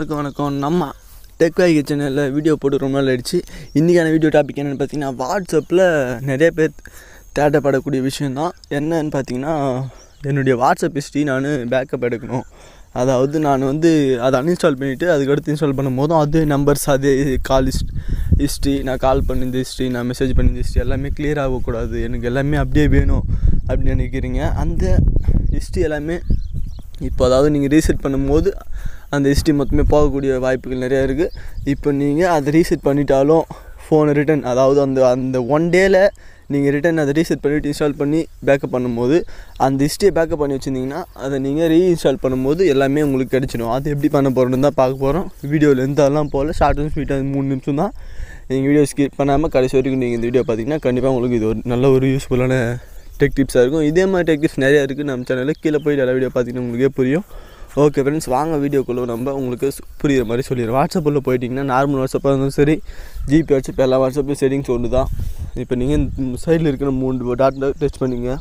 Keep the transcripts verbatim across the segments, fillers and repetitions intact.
எல்லாருக்கும் வணக்கம். நம்ம டெக்வாய் கிச்சனில் வீடியோ போட்டு ரொம்ப நாள் ஆயிடுச்சு. இன்றைக்கான வீடியோ டாபிக் என்னென்னு பார்த்தீங்கன்னா, வாட்ஸ்அப்பில் நிறைய பேர் தேடப்படக்கூடிய விஷயந்தான். என்னன்னு பார்த்தீங்கன்னா, என்னுடைய வாட்ஸ்அப் ஹிஸ்ட்ரி நான் பேக்கப் எடுக்கணும். அதாவது நான் வந்து அதை அன்இன்ஸ்டால் பண்ணிவிட்டு அதுக்கடுத்து இன்ஸ்டால் பண்ணும் போதும் அதே நம்பர்ஸ், அதே கால் ஹிஸ்ட் ஹிஸ்ட்ரி நான் கால் பண்ணியிருந்த ஹிஸ்ட்ரி, நான் மெசேஜ் பண்ணியிருந்த ஹிஸ்ட்ரி எல்லாமே கிளியர் ஆகக்கூடாது. எனக்கு எல்லாமே அப்படியே வேணும் அப்படின்னு நினைக்கிறீங்க. அந்த ஹிஸ்ட்ரி எல்லாமே இப்போ அதாவது நீங்கள் ரீசெட் பண்ணும்போது அந்த ஹிஸ்ட்ரி மொத்தமே போகக்கூடிய வாய்ப்புகள் நிறையா இருக்குது. இப்போ நீங்கள் அதை ரீசெட் பண்ணிட்டாலும் ஃபோனை ரிட்டன், அதாவது அந்த அந்த ஒன் டேயில் நீங்கள் ரிட்டன் அதை ரீசெட் பண்ணிவிட்டு இன்ஸ்டால் பண்ணி பேக்கப் பண்ணும்போது அந்த ஹிஸ்ட்ரியை பேக்கப் பண்ணி வச்சுருந்தீங்கன்னா அதை நீங்கள் ரீஇன்ஸ்டால் பண்ணும்போது எல்லாமே உங்களுக்கு கிடச்சிடும். அது எப்படி பண்ண போகிறோன்னு தான் பார்க்க போகிறோம். வீடியோவில் எந்தெல்லாம் போகல, ஷார்ட் அண்ட் ஸ்வீட்டாக மூணு நிமிஷம் தான். நீங்கள் வீடியோ ஸ்கிப் பண்ணாமல் கடைசி வரைக்கும் நீங்கள் இந்த வீடியோ பார்த்தீங்கன்னா கண்டிப்பாக உங்களுக்கு இது ஒரு நல்ல ஒரு யூஸ்ஃபுல்லான டெக் டிப்ஸாக இருக்கும். இதே மாதிரி டெக் டிப்ஸ் நிறையா இருக்குது நம்ம சேனலில். கீழே போய்ட்டு எல்லா வீடியோ பார்த்தீங்கன்னா உங்களுக்கே புரியும். ஓகே ஃப்ரெண்ட்ஸ், வாங்க வீடியோக்குள்ளே நம்ம உங்களுக்கு புரிகிற மாதிரி சொல்லிடுறோம். வாட்ஸ்அப்பில் போயிட்டிங்கன்னா நார்மல் வாட்ஸ்அப்பாக இருந்தாலும் சரி, ஜிபி வாட்ஸ்அப், எல்லா வாட்ஸ்அப்லையும் செட்டிங்ஸ் ஒன்று தான். இப்போ நீங்கள் சைடில் இருக்கிற மூணு டாட்டில் டச் பண்ணிங்க.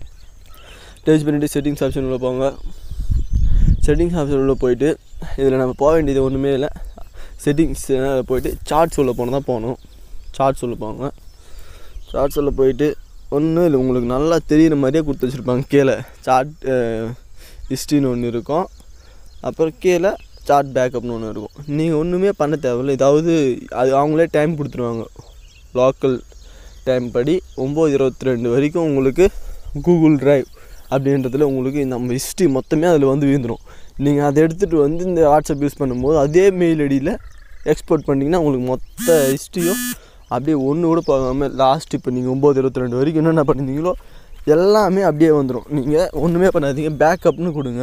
டச் பண்ணிவிட்டு செட்டிங்ஸ் ஆப்ஷன் உள்ள போங்க. செட்டிங்ஸ் ஆப்ஷன் உள்ள போயிட்டு இதில் நம்ம போக வேண்டியது ஒன்றுமே இல்லை. செட்டிங்ஸ் போயிட்டு சார்ட்ஸ் உள்ள போனால் தான் போகணும். சார்ட்ஸ் உள்ள போங்க. சார்ட்ஸ் உள்ள போயிட்டு ஒன்றும் இல்லை, உங்களுக்கு நல்லா தெரிகிற மாதிரியே கொடுத்து வச்சுருப்பாங்க. கீழே சார்ட் ஹிஸ்ட்ரின்னு ஒன்று இருக்கும், அப்புறம் கீழே சார்ட் பேக்கப்னு ஒன்று இருக்கும். நீங்கள் ஒன்றுமே பண்ண தேவையில்லை. இதாவது அது அவங்களே டைம் கொடுத்துருவாங்க. லோக்கல் டைம் படி ஒம்பது இருபத்தி ரெண்டு வரைக்கும் உங்களுக்கு கூகுள் ட்ரைவ் அப்படின்றதுல உங்களுக்கு நம்ம ஹிஸ்ட்ரி மொத்தமே அதில் வந்து விழுந்துடும். நீங்கள் அதை எடுத்துகிட்டு வந்து இந்த வாட்ஸ்அப் யூஸ் பண்ணும்போது அதே மெயில் ஐடியில் எக்ஸ்போர்ட் பண்ணிங்கன்னா உங்களுக்கு மொத்த ஹிஸ்ட்ரியும் அப்படியே ஒன்று கூட போகாமல் லாஸ்ட் இப்போ நீங்கள் ஒம்பது இருபத்தி ரெண்டு வரைக்கும் என்னென்ன பண்ணியிருந்தீங்களோ எல்லாமே அப்படியே வந்துடும். நீங்கள் ஒன்றுமே பண்ணாதீங்க, பேக்கப்னு கொடுங்க.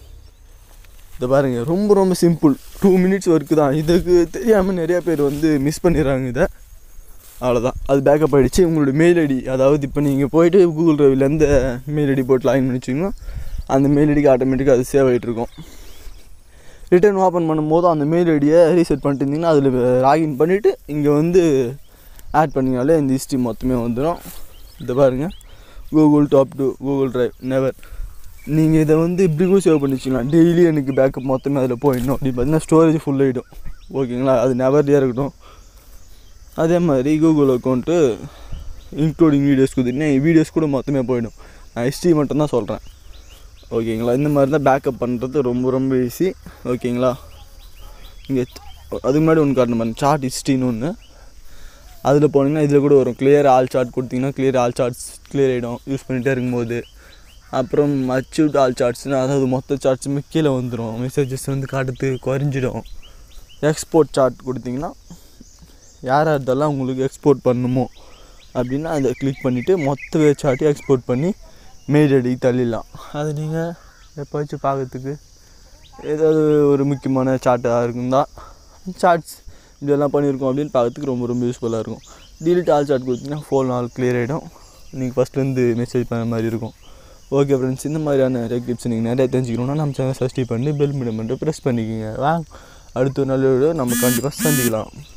இதை பாருங்கள், ரொம்ப ரொம்ப சிம்பிள், டூ மினிட்ஸ் ஒர்க்கு தான். இதுக்கு தெரியாமல் நிறையா பேர் வந்து மிஸ் பண்ணிடுறாங்க இதை. அவ்வளோதான், அது பேக்கப் ஆகிடுச்சு. உங்களுடைய மெயில் ஐடி, அதாவது இப்போ நீங்கள் போய்ட்டு கூகுள் ட்ரைவில் எந்த மெயில் ஐடி போட்டு லாகின் பண்ணி வச்சிங்கன்னா அந்த மெயில் ஐடிக்கு ஆட்டோமேட்டிக்காக அது சேவ் ஆகிட்ருக்கும். ரிட்டர்ன் ஓப்பன் பண்ணும்போது அந்த மெயில் ஐடியை ரீசெட் பண்ணிட்டு இருந்தீங்கன்னா அதில் லாகின் பண்ணிவிட்டு இங்கே வந்து ஆட் பண்ணிங்கனாலே இந்த ஹிஸ்ட்ரி மொத்தமே வந்துடும். இதை பாருங்கள், Google top to, Google drive, never. நீங்கள் இதை வந்து இப்படி கூட சேவ் பண்ணி வச்சுக்கலாம். டெய்லி எனக்கு பேக்கப் மொத்தமே அதில் போயிடணும் அப்படின்னு பார்த்தீங்கன்னா ஸ்டோரேஜ் ஃபுல் ஆகிடும். ஓகேங்களா, அது நெவர்லேயே இருக்கட்டும். அதே மாதிரி கூகுள் அக்கௌண்ட்டு இன்க்ளூடிங் வீடியோஸ் கொடுத்தீங்கன்னா வீடியோஸ் கூட மொத்தமே போயிடும். நான் ஹிஸ்ட்ரி மட்டும்தான் சொல்கிறேன். ஓகேங்களா, இந்த மாதிரி தான் பேக்கப் பண்ணுறது ரொம்ப ரொம்ப ஈஸி. ஓகேங்களா, இங்கே அதுக்கு முன்னாடி ஒன்று காட்டணும் பாருங்க, சார்ட் ஹிஸ்ட்ரின்னு ஒன்று. அதில் போனீங்கன்னா இதில் கூட வரும், கிளியர் ஆல் சார்ட் கொடுத்தீங்கன்னா கிளியர் ஆல் சார்ட்ஸ் கிளியர் ஆகிடும் யூஸ் பண்ணிகிட்டே இருக்கும்போது. அப்புறம் அச்சீவ்ட் ஆல் சார்ட்ஸ்னால் அதாவது மொத்த சார்ட்ஸுமே கீழே வந்துடும். மெசேஜஸ் வந்து காட்டுறது குறைஞ்சிடும். எக்ஸ்போர்ட் சார்ட் கொடுத்தீங்கன்னா யார் யார்தெல்லாம் உங்களுக்கு எக்ஸ்போர்ட் பண்ணணுமோ அப்படின்னா அதை கிளிக் பண்ணிவிட்டு மொத்த சார்ட்டையும் எக்ஸ்போர்ட் பண்ணி மெயில் ஐடிக்கு தள்ளிடலாம். அது நீங்கள் எப்போச்சும் பார்க்கறதுக்கு ஏதாவது ஒரு முக்கியமான சார்ட்டாக இருக்குந்தா சார்ட்ஸ் இதெல்லாம் பண்ணியிருக்கோம் அப்படின்னு பார்க்கறதுக்கு ரொம்ப ரொம்ப யூஸ்ஃபுல்லாக இருக்கும். டிலீட் ஆல் சார்ட் கொடுத்தீங்கன்னா ஃபோன் ஆல் கிளியர் ஆகிடும். நீங்கள் ஃபஸ்ட்லேருந்து மெசேஜ் பண்ண மாதிரி இருக்கும். ஓகே ஃப்ரெண்ட்ஸ், இந்த மாதிரியான டெக் டிப்ஸ் நீங்கள் நிறையா தெரிஞ்சுக்கணுன்னா நம்ம சேனல் சப்ஸ்கிரைப் பண்ணி பெல் பட்டன் பண்ணிட்டு ப்ரெஸ் பண்ணிக்கோங்க. வாங்க அடுத்த நல்ல வீடியோ நம்ம கண்டிப்பாக சந்திக்கலாம்.